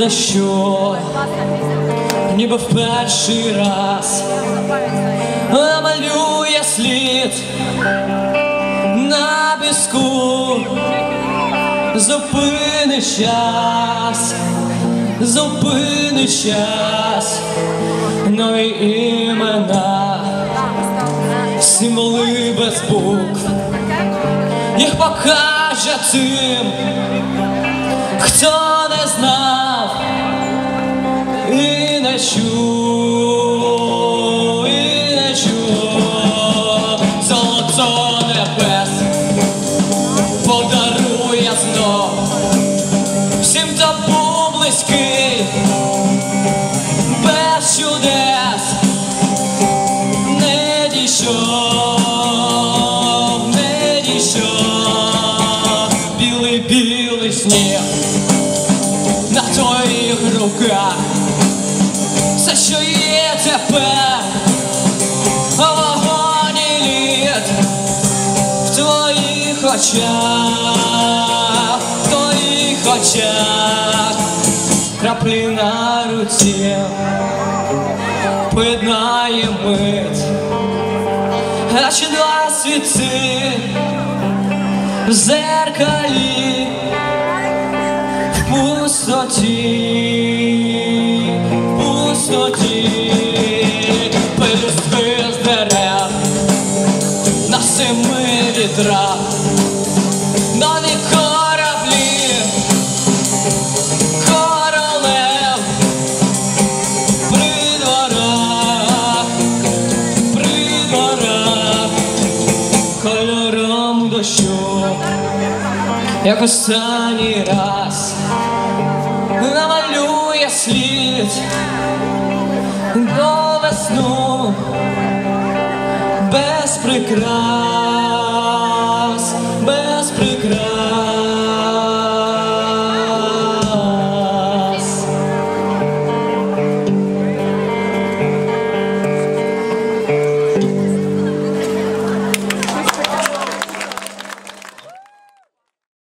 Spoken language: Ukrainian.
дощу, ніби в перший раз малює слід на піску. Зупини час, зупини час, нові імена, символи без букв. Їх покаже тим, хто не знав і не чув, і не чув. Золото небес подарує знов всім, хто був близький, без чудес не дійшов, не дійшов. Білий сніг на твоїх руках, все, що є тепер, вогонь і лід в твоїх очах, в твоїх очах. Краплі на руці поєднає мить, наче два світи в зеркалі, в пустоті, в пустоті. Пелюстки з дерев на 7 вітрах, нові кораблі, королев при дворах, при дворах. Кольором дощу, як останній раз, намалює слід до весну без прикрас.